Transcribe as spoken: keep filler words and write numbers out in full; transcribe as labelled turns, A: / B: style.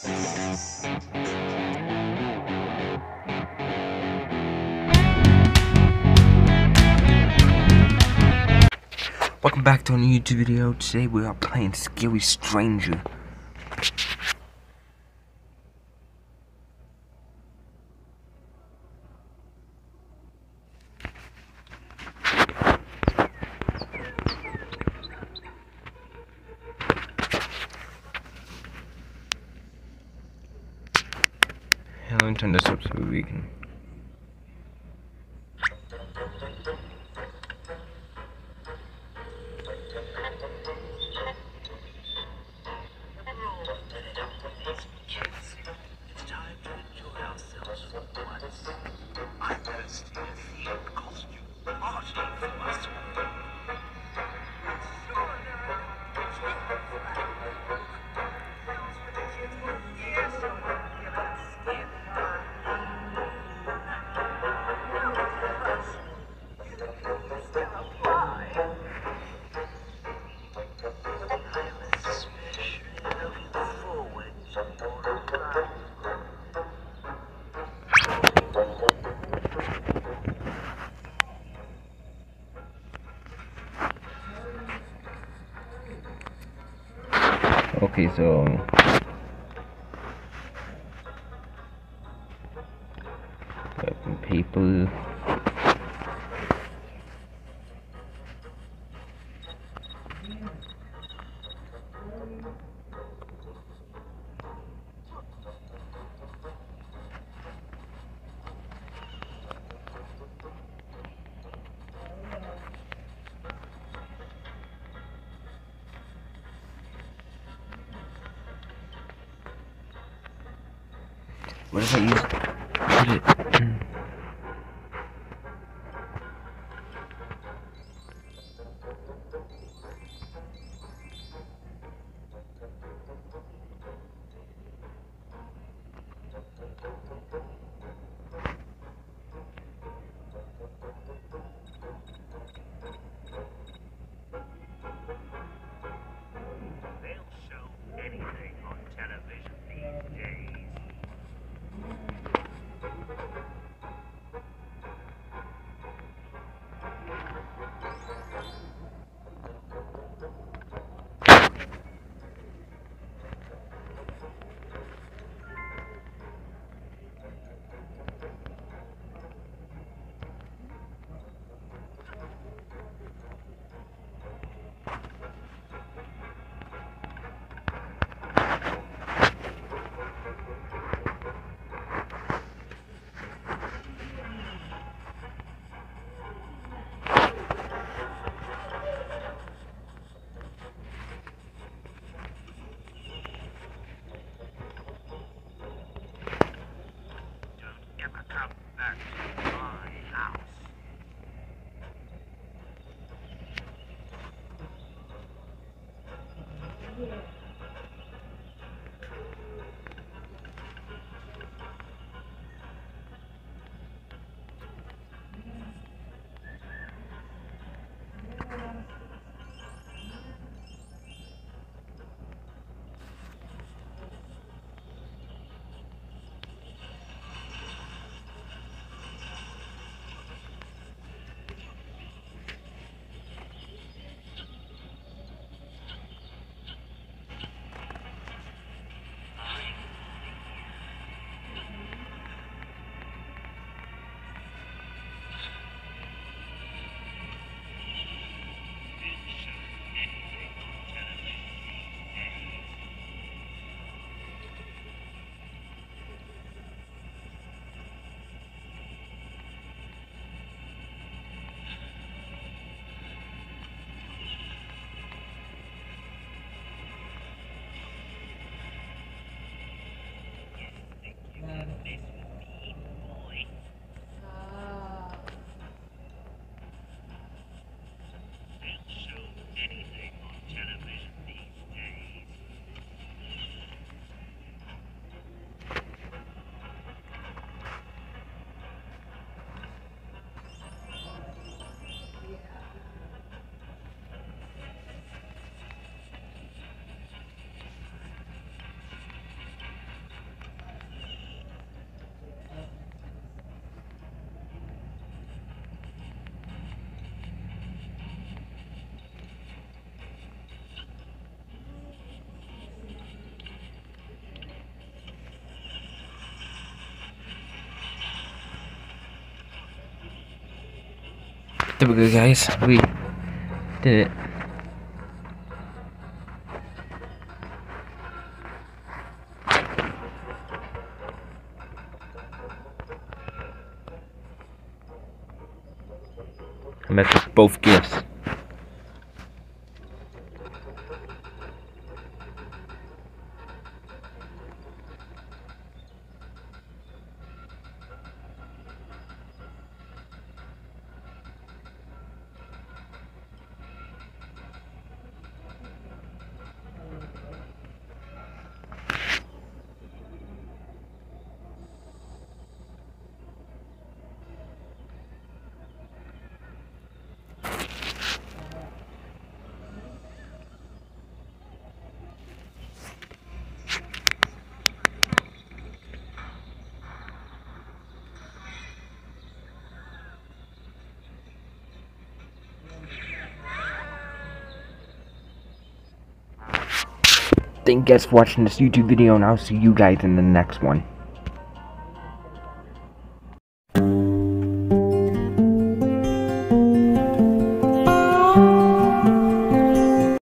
A: Welcome back to a new YouTube video. Today we are playing Scary Stranger. Hey, let me turn this up so we can. Okay, so people. What if I use put it?
B: They'll show anything on television these days. Come back to my house.
A: There we go, guys. We did it. I met with both gifts. Thank you guys for watching this YouTube video, and I'll see you guys in the next one.